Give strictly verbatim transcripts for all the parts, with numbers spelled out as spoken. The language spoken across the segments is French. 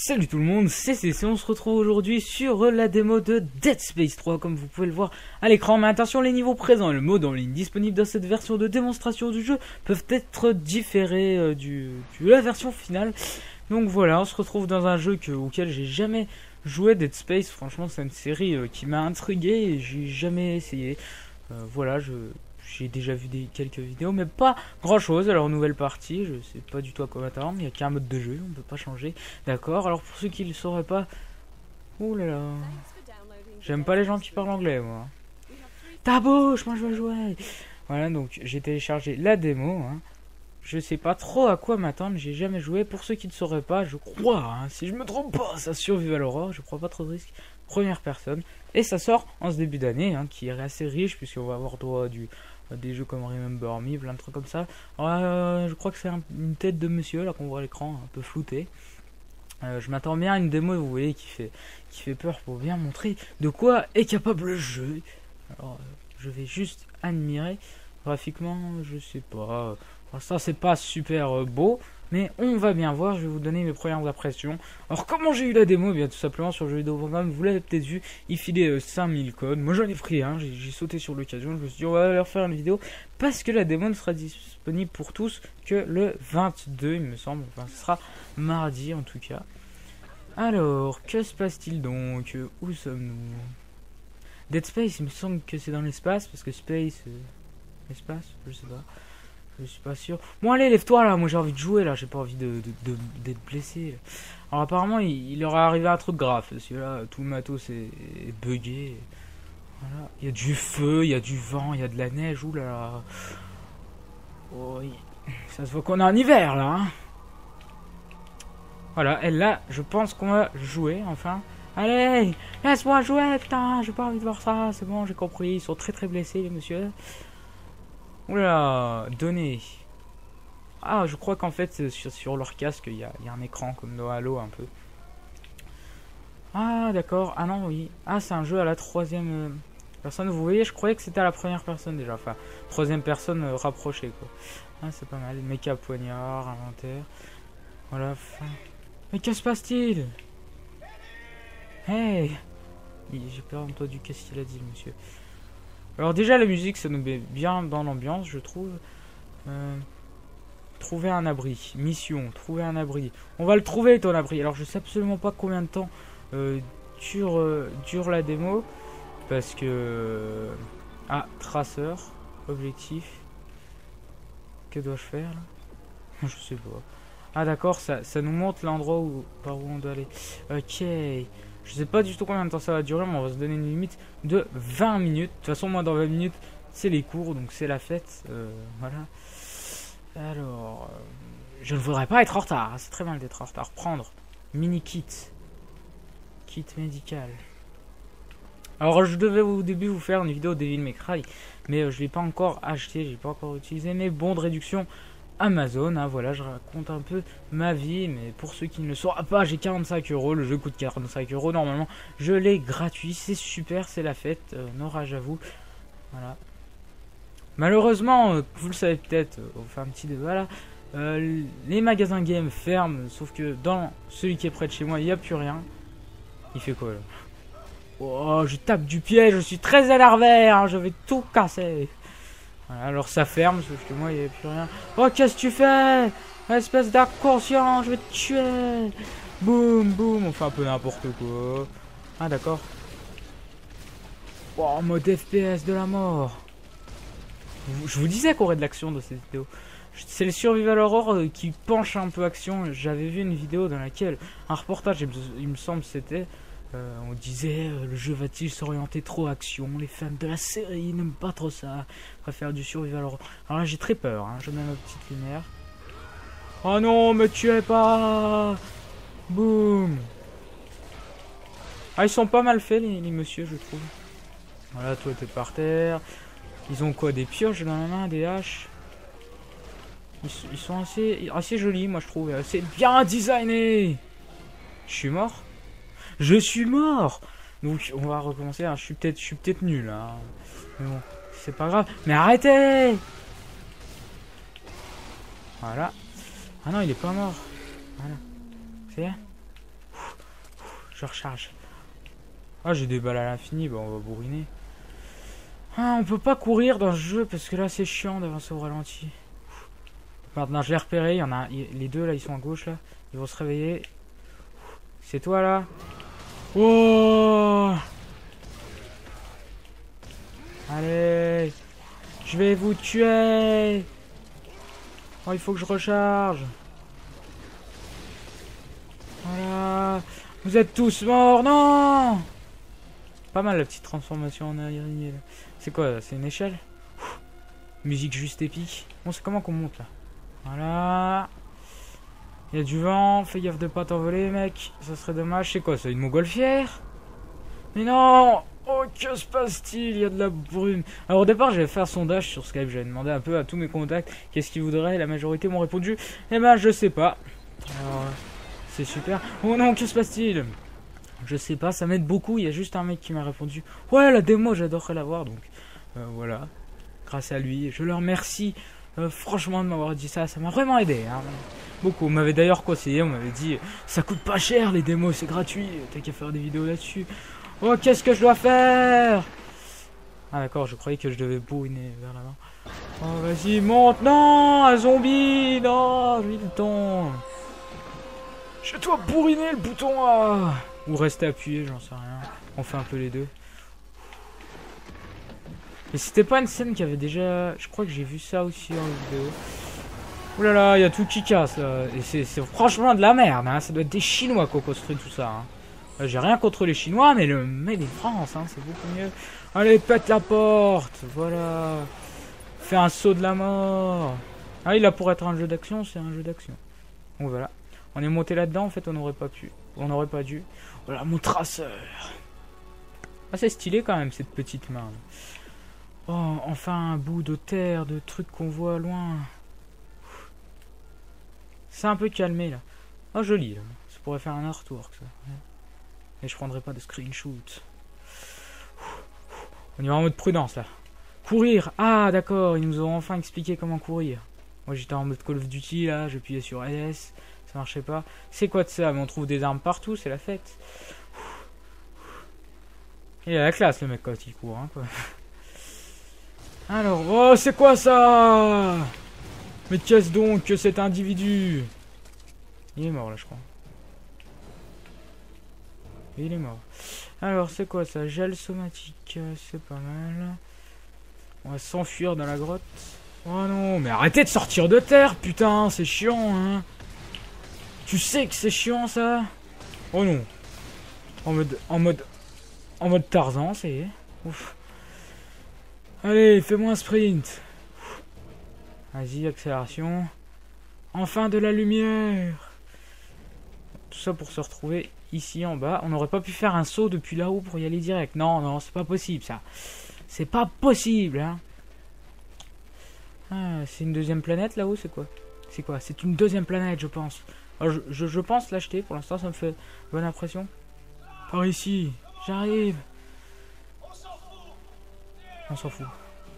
Salut tout le monde, c'est C C, on se retrouve aujourd'hui sur la démo de Dead Space trois, comme vous pouvez le voir à l'écran. Mais attention, les niveaux présents et le mode en ligne disponible dans cette version de démonstration du jeu peuvent être différés euh, du, de la version finale. Donc voilà, on se retrouve dans un jeu que, auquel j'ai jamais joué, Dead Space. Franchement, c'est une série euh, qui m'a intrigué et j'ai jamais essayé. Euh, voilà, je... J'ai déjà vu des, quelques vidéos, mais pas grand chose. Alors, nouvelle partie, je sais pas du tout à quoi m'attendre. Il n'y a qu'un mode de jeu, on peut pas changer. D'accord, alors pour ceux qui ne le sauraient pas. Ouh là là. J'aime pas les gens qui parlent anglais, moi. Ta bouche, moi je veux jouer. Voilà, donc j'ai téléchargé la démo. Hein. Je sais pas trop à quoi m'attendre, j'ai jamais joué. Pour ceux qui ne sauraient pas, je crois, hein, si je me trompe pas, ça survive à l'aurore. Je crois pas trop de risques. Première personne. Et ça sort en ce début d'année, hein, qui est assez riche, puisqu'on va avoir droit du. Des jeux comme Remember Me, plein de trucs comme ça. Euh, je crois que c'est un, une tête de monsieur là qu'on voit à l'écran, un peu floutée. Euh, je m'attends bien à une démo, vous voyez, qui fait, qui fait peur pour bien montrer de quoi est capable le jeu. Alors, euh, je vais juste admirer. Graphiquement, je sais pas. Enfin, ça, c'est pas super euh, beau. Mais on va bien voir, je vais vous donner mes premières impressions. Alors comment j'ai eu la démo? Eh bien tout simplement sur jeux vidéo point com, vous l'avez peut-être vu, il filait euh, cinq mille codes. Moi j'en ai pris un, hein, j'ai sauté sur l'occasion, je me suis dit on va leur faire une vidéo. Parce que la démo ne sera disponible pour tous que le vingt-deux il me semble, enfin ce sera mardi en tout cas. Alors, que se passe-t-il donc? Où sommes-nous? Dead Space, il me semble que c'est dans l'espace, parce que Space... Euh, espace, je sais pas. Je suis pas sûr. Bon allez, lève-toi là, moi j'ai envie de jouer là, j'ai pas envie de, de, de, d'être blessé. Là. Alors apparemment il, il leur est arrivé un truc grave, parce que là tout le matos est, est bugué. Voilà. Il y a du feu, il y a du vent, il y a de la neige, oulala. Oh, oui. Ça se voit qu'on est en hiver là. Hein. Voilà, et là je pense qu'on va jouer enfin. Allez, laisse-moi jouer, putain, j'ai pas envie de voir ça, c'est bon, j'ai compris, ils sont très très blessés les messieurs. Oula, données. Ah, je crois qu'en fait, sur, sur leur casque, il y, y a un écran comme dans Halo un peu. Ah, d'accord. Ah non, oui. Ah, c'est un jeu à la troisième euh, personne. Vous voyez, je croyais que c'était à la première personne déjà. Enfin, troisième personne euh, rapprochée, quoi. Ah, c'est pas mal. Méca poignard, inventaire. Voilà. Fin. Mais que se passe-t-il? Hey! J'ai pas entendu qu'est-ce qu'il a dit, monsieur. Alors déjà la musique ça nous met bien dans l'ambiance je trouve. Euh, trouver un abri. Mission, trouver un abri. On va le trouver ton abri. Alors je sais absolument pas combien de temps euh, dure, euh, dure la démo. Parce que... Euh, ah, traceur. Objectif. Que dois-je faire là? Je sais pas. Ah d'accord, ça, ça nous montre l'endroit où par où on doit aller. Ok. Je sais pas du tout combien de temps ça va durer, mais on va se donner une limite de vingt minutes. De toute façon, moi, dans vingt minutes, c'est les cours, donc c'est la fête. Euh, voilà. Alors, euh, je ne voudrais pas être en retard. C'est très mal d'être en retard. Prendre mini kit. Kit médical. Alors, je devais au début vous faire une vidéo Devil May Cry, mais euh, je ne l'ai pas encore acheté, j'ai pas encore utilisé mes bons de réduction Amazon, hein, voilà, je raconte un peu ma vie, mais pour ceux qui ne le sauront pas, j'ai quarante-cinq euros, le jeu coûte quarante-cinq euros, normalement, je l'ai gratuit, c'est super, c'est la fête, euh, non rage à vous, voilà. Malheureusement, euh, vous le savez peut-être, euh, on va faire un petit débat là, euh, les magasins game ferment, sauf que dans celui qui est près de chez moi, il n'y a plus rien. Il fait quoi là? Oh, je tape du pied, je suis très énervé, hein, je vais tout casser. Voilà, alors ça ferme, sauf que moi il n'y a plus rien. Oh, qu'est-ce que tu fais? Espèce d'inconscient, je vais te tuer. Boum, boum, on fait un peu n'importe quoi. Ah, d'accord. Oh, mode F P S de la mort. Je vous disais qu'on aurait de l'action dans cette vidéo. C'est le Survival Horror qui penche un peu action. J'avais vu une vidéo dans laquelle un reportage, il me semble c'était... Euh, on disait, euh, le jeu va-t-il s'orienter trop action? Les fans de la série n'aiment pas trop ça. Préfèrent du survival horror. Alors là, j'ai très peur. Hein. Je mets ma petite lumière. Oh non, me tuez pas! Boum! Ah, ils sont pas mal faits, les, les messieurs, je trouve. Voilà, toi, t'es par terre. Ils ont quoi? Des pioches dans la main, des haches. Ils, ils sont assez, assez jolis, moi, je trouve. C'est bien designé! Je suis mort? Je suis mort. Donc on va recommencer. Hein. Je suis peut-être, je suis peut-être nul. Hein. Mais bon, c'est pas grave. Mais arrêtez. Voilà. Ah non, il est pas mort. Voilà. C'est. je recharge. Ah, j'ai des balles à l'infini, bah on va bourriner. Ah, on peut pas courir dans ce jeu parce que là c'est chiant d'avancer au ralenti. Maintenant je l'ai repéré, il y en a les deux là, ils sont à gauche là, ils vont se réveiller. C'est toi là. Oh, allez, je vais vous tuer. Oh, il faut que je recharge. Voilà, vous êtes tous morts, non. Pas mal la petite transformation en araignée là. C'est quoi, c'est une échelle? Ouh, musique juste épique. Bon, c'est comment qu'on monte là? Voilà. Il y a du vent, fais gaffe de pas t'envoler mec, ça serait dommage. C'est quoi, c'est une montgolfière? Mais non. Oh, que se passe-t-il? Il y a de la brume. Alors au départ j'avais fait un sondage sur Skype, j'avais demandé un peu à tous mes contacts qu'est-ce qu'ils voudraient, la majorité m'ont répondu eh ben je sais pas. Alors c'est super. Oh non, que se passe-t-il? Je sais pas, ça m'aide beaucoup, il y a juste un mec qui m'a répondu ouais la démo j'adorerais la voir, donc euh, voilà. Grâce à lui, je le remercie euh, franchement de m'avoir dit ça, ça m'a vraiment aidé hein. Beaucoup, on m'avait d'ailleurs conseillé, on m'avait dit ça coûte pas cher les démos, c'est gratuit, t'as qu'à faire des vidéos là-dessus. Oh, qu'est-ce que je dois faire? Ah d'accord, je croyais que je devais bourriner vers l'avant. Oh vas-y, monte. Non, un zombie. Non, j'ai le temps. Je dois bourriner le bouton là. Ou rester appuyé, j'en sais rien. On fait un peu les deux. Mais c'était pas une scène qui avait déjà... Je crois que j'ai vu ça aussi en vidéo. Ouh là là, il y a tout qui casse là. Et c'est franchement de la merde hein. Ça doit être des Chinois qui ont construit tout ça hein. J'ai rien contre les Chinois, mais le Made in France, hein, c'est beaucoup mieux. Allez, pète la porte, voilà. Fais un saut de la mort. Ah, il a pour être un jeu d'action, c'est un jeu d'action. Donc voilà. On est monté là-dedans, en fait, on n'aurait pas pu. On n'aurait pas dû. Voilà, mon traceur. Ah, c'est stylé quand même, cette petite main. Oh, enfin un bout de terre, de trucs qu'on voit loin. C'est un peu calmé, là. Oh, joli, là. Ça pourrait faire un artwork, ça. Et je prendrai pas de screenshot. On y va en mode prudence là. Courir. Ah d'accord, ils nous ont enfin expliqué comment courir. Moi j'étais en mode Call of Duty là, j'appuyais sur S, ça marchait pas. C'est quoi de ça? Mais on trouve des armes partout, c'est la fête. Il a la classe le mec quand il court hein, quoi. Alors, oh c'est quoi ça? Mais qu'est-ce donc que cet individu? Il est mort là je crois. Il est mort. Alors, c'est quoi ça? Gel somatique, c'est pas mal. On va s'enfuir dans la grotte. Oh non, mais arrêtez de sortir de terre, putain, c'est chiant, hein. Tu sais que c'est chiant, ça? Oh non. En mode... En mode... En mode Tarzan, c'est... Ouf. Allez, fais-moi un sprint. Vas-y, accélération. Enfin de la lumière. Tout ça pour se retrouver... Ici en bas, on n'aurait pas pu faire un saut depuis là-haut pour y aller direct. Non, non, c'est pas possible ça. C'est pas possible, hein. Ah, c'est une deuxième planète là-haut, c'est quoi? C'est quoi? C'est une deuxième planète, je pense. Alors, je, je, je pense l'acheter, pour l'instant ça me fait bonne impression. Par ici, j'arrive. On s'en fout.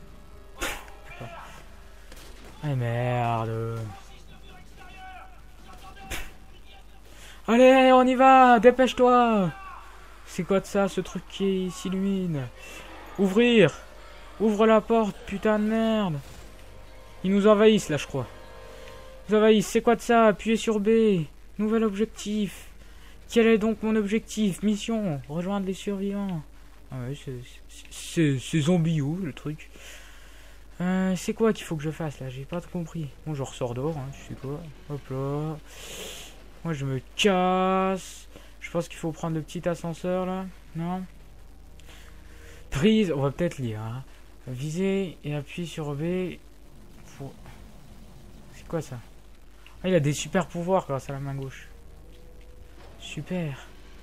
Ah merde. Allez, on y va, dépêche-toi. C'est quoi de ça, ce truc qui s'illumine? Ouvrir. Ouvre la porte, putain de merde. Ils nous envahissent, là, je crois. Ils nous envahissent, c'est quoi de ça? Appuyez sur B. Nouvel objectif. Quel est donc mon objectif? Mission, rejoindre les survivants. Ah ouais, c'est zombie ou le truc. Euh, c'est quoi qu'il faut que je fasse, là? J'ai pas tout compris. Bon, je ressors dehors, hein, tu sais quoi. Hop là. Moi je me casse. Je pense qu'il faut prendre le petit ascenseur là. Non. Prise. On va peut-être lire. Hein. Viser et appuyer sur B. Faut... C'est quoi ça? Ah, il a des super pouvoirs grâce à la main gauche. Super.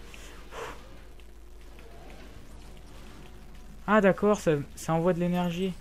Ah d'accord, ça, ça envoie de l'énergie.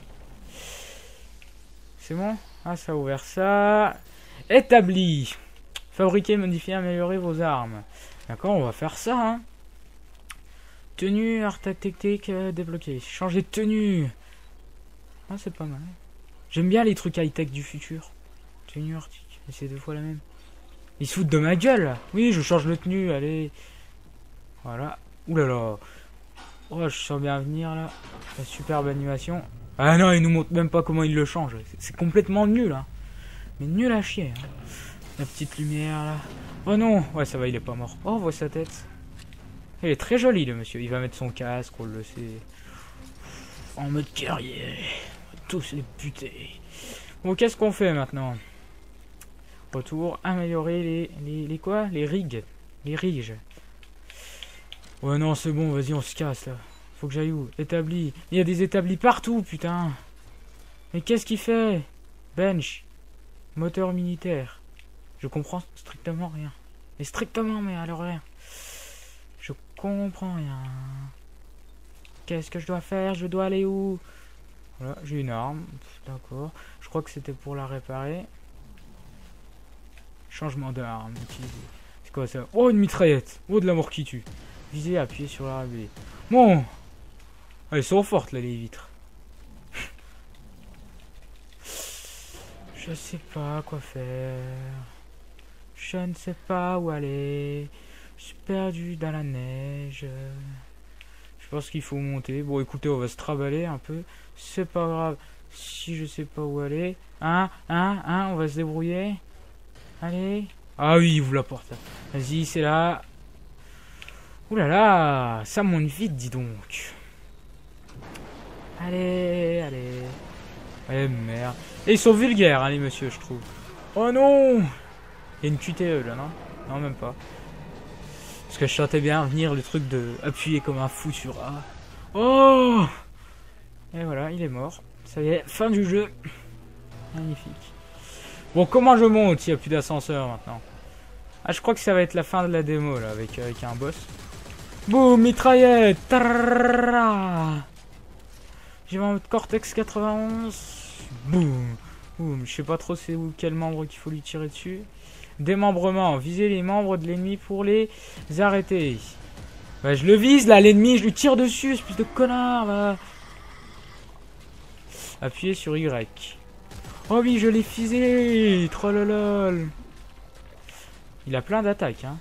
C'est bon? Ah ça a ouvert ça. Établi. Fabriquer, modifier, améliorer vos armes. D'accord, on va faire ça. Hein. Tenue, art tactique, euh, débloqué. Changer de tenue. Ah, c'est pas mal. J'aime bien les trucs high-tech du futur. Tenue arctique. Et c'est deux fois la même. Ils se foutent de ma gueule. Là. Oui, je change de tenue, allez. Voilà. Ouh là là. Oh, je sens bien venir là. La superbe animation. Ah non, il nous montre même pas comment il le change. C'est complètement nul, hein. Mais nul à chier. Hein. La petite lumière là. Oh non. Ouais, ça va, il est pas mort. Oh, on voit sa tête. Il est très joli, le monsieur. Il va mettre son casque, on le sait. En mode guerrier. On va tous les buter. Bon, qu'est-ce qu'on fait maintenant? Retour, améliorer les, les, les quoi? Les rigs. Les riges. Ouais, non, c'est bon, vas-y, on se casse, là. Faut que j'aille où? Établi. Il y a des établis partout, putain. Mais qu'est-ce qu'il fait? Bench. Moteur militaire. Je comprends strictement rien. Mais strictement, mais alors rien. Je comprends rien. Qu'est-ce que je dois faire? Je dois aller où? Voilà, j'ai une arme. D'accord. Je crois que c'était pour la réparer. Changement d'arme. C'est quoi ça? Oh, une mitraillette. Oh, de la mort qui tue. Viser, appuyer sur la rébellion. Bon. Elles sont fortes là, les vitres. Je sais pas quoi faire. Je ne sais pas où aller. Je suis perdu dans la neige. Je pense qu'il faut monter. Bon, écoutez, on va se traballer un peu. C'est pas grave si je sais pas où aller. Hein, hein, hein, on va se débrouiller. Allez. Ah oui, il ouvre la porte. Vas-y, c'est là. Ouh là là, ça monte vite, dis donc. Allez, allez. Eh merde. Et ils sont vulgaires, hein, les messieurs, je trouve. Oh non. Il y a une Q T E là, non? Non, même pas. Parce que je sentais bien venir le truc de appuyer comme un fou sur A. Oh. Et voilà, il est mort. Ça y est, fin du jeu. Magnifique. Bon, comment je monte s'il n'y a plus d'ascenseur maintenant? Ah, je crois que ça va être la fin de la démo là, avec, avec un boss. Boum, mitraillette. J'ai mon Cortex quatre-vingt-onze. Boum. Boum. Je sais pas trop c'est où quel membre qu'il faut lui tirer dessus. Démembrement. Viser les membres de l'ennemi pour les arrêter. Bah, je le vise là, l'ennemi. Je lui tire dessus, espèce de connard. Bah. Appuyez sur Y. Oh oui, je l'ai fisé. Trollolol. Il a plein d'attaques, hein.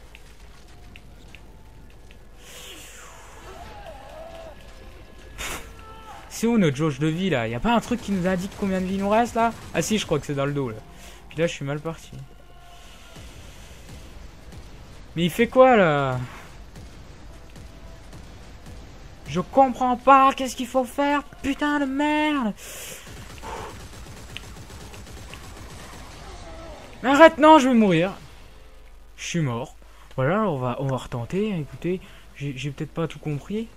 C'est où notre jauge de vie là? Y a pas un truc qui nous indique combien de vie nous reste là? Ah si, je crois que c'est dans le dos là. Puis là je suis mal parti. Mais il fait quoi là? Je comprends pas, qu'est-ce qu'il faut faire? Putain de merde! Mais arrête, non, je vais mourir. Je suis mort. Voilà, on va, on va retenter. Écoutez, j'ai peut-être pas tout compris.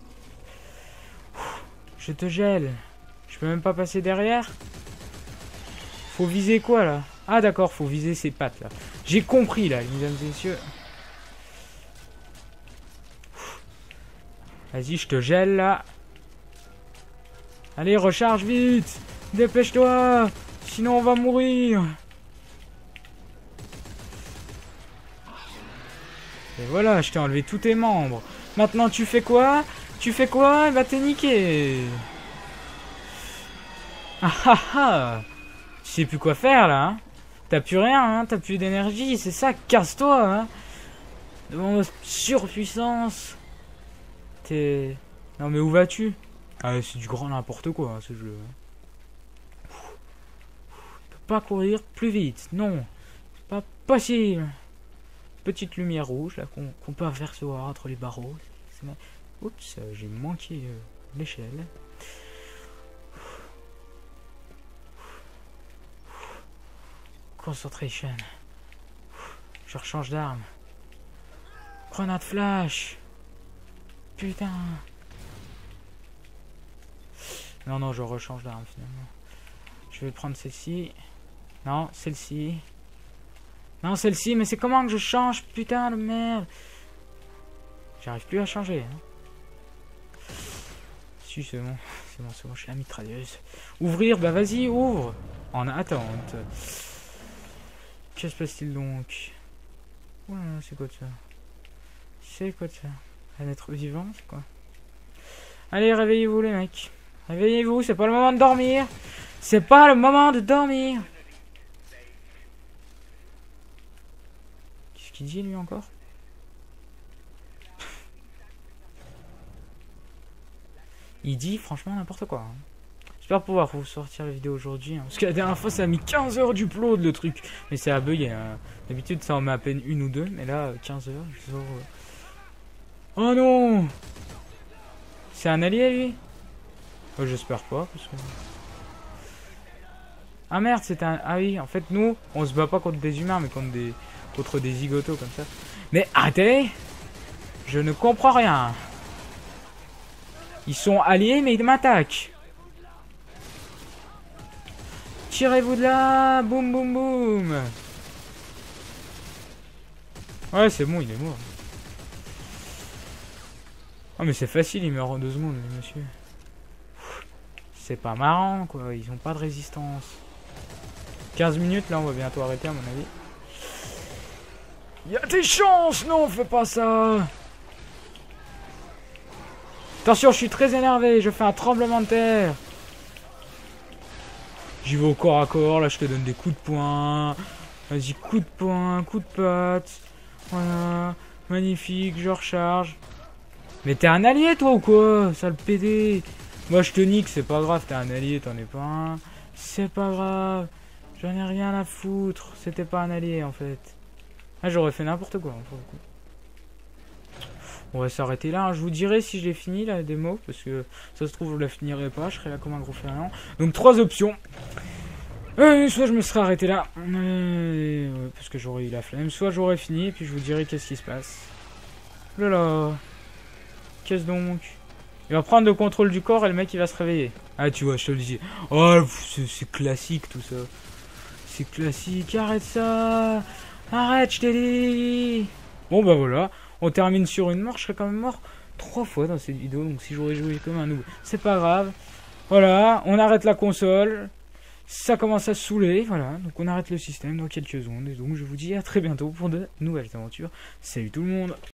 Je te gèle. Je peux même pas passer derrière. Faut viser quoi là? Ah d'accord, faut viser ses pattes là. J'ai compris là, mesdames et messieurs. Vas-y, je te gèle là. Allez, recharge vite. Dépêche-toi. Sinon on va mourir. Et voilà, je t'ai enlevé tous tes membres. Maintenant tu fais quoi? Tu fais quoi? Bah t'es niqué. Ah ah ah. Tu sais plus quoi faire là, hein? T'as plus rien, hein? T'as plus d'énergie, c'est ça, casse-toi, hein? Devant ma surpuissance. T'es... Non mais où vas-tu? Ah c'est du grand n'importe quoi, hein, ce jeu. Tu peux pas courir plus vite, non. C'est pas possible. Petite lumière rouge là qu'on qu'on peut apercevoir entre les barreaux. Oups, j'ai manqué euh, l'échelle. Concentration. Je rechange d'arme. Grenade flash. Putain. Non, non, je rechange d'arme finalement. Je vais prendre celle-ci. Non, celle-ci. Non, celle-ci, mais c'est comment que je change? Putain de merde. J'arrive plus à changer. Hein. Si, c'est bon. C'est bon, c'est bon, je suis la mitrailleuse. Ouvrir, bah vas-y, ouvre. En attente. Que se passe-t-il donc? Ouais, c'est quoi de ça? C'est quoi de ça? Un être vivant, c'est quoi? Allez, réveillez-vous les mecs. Réveillez-vous, c'est pas le moment de dormir. C'est pas le moment de dormir. Qu'est-ce qu'il dit lui encore? il dit franchement n'importe quoi. Hein. J'espère pouvoir vous sortir la vidéo aujourd'hui. Hein, parce que la dernière fois, ça a mis quinze heures du upload le truc. Mais c'est à bugger. Hein. D'habitude, ça en met à peine une ou deux. Mais là, quinze heures. Je sors, euh... Oh non! C'est un allié, lui? Oh, j'espère pas. Parce que... Ah merde, c'est un... Ah oui, en fait, nous, on se bat pas contre des humains, mais contre des, contre des zigotos comme ça. Mais arrêtez! Je ne comprends rien. Ils sont alliés, mais ils m'attaquent. Tirez-vous de là! Boum, boum, boum! Ouais, c'est bon, il est mort. Ah, mais c'est facile, il meurt en deux secondes, monsieur. C'est pas marrant, quoi. Ils ont pas de résistance. quinze minutes, là, on va bientôt arrêter, à mon avis. Il y a des chances! Non, fais pas ça! Attention, je suis très énervé. Je fais un tremblement de terre. J'y vais au corps à corps. Là, je te donne des coups de poing. Vas-y, coup de poing, coup de patte. Voilà. Magnifique, je recharge. Mais t'es un allié, toi, ou quoi? Sale pédé. Moi, je te nique, c'est pas grave. T'es un allié, t'en es pas un. C'est pas grave. J'en ai rien à foutre. C'était pas un allié, en fait. Ah, j'aurais fait n'importe quoi, pour le coup. On va s'arrêter là. Je vous dirai si je l'ai fini, la démo. Parce que ça se trouve, je la finirai pas. Je serai là comme un gros fériant. Donc, trois options. Euh, soit je me serais arrêté là. Euh, ouais, parce que j'aurais eu la flemme. Soit j'aurais fini. Et puis je vous dirai qu'est-ce qui se passe. Là là. Qu'est-ce donc? Il va prendre le contrôle du corps et le mec il va se réveiller. Ah, tu vois, je te le dis. Oh, c'est classique tout ça. C'est classique. Arrête ça. Arrête, je t'ai dit. Bon, bah voilà. On termine sur une mort, je serais quand même mort trois fois dans cette vidéo, donc si j'aurais joué comme un noob, c'est pas grave. Voilà, on arrête la console, ça commence à se saouler, voilà, donc on arrête le système dans quelques secondes, et donc je vous dis à très bientôt pour de nouvelles aventures. Salut tout le monde!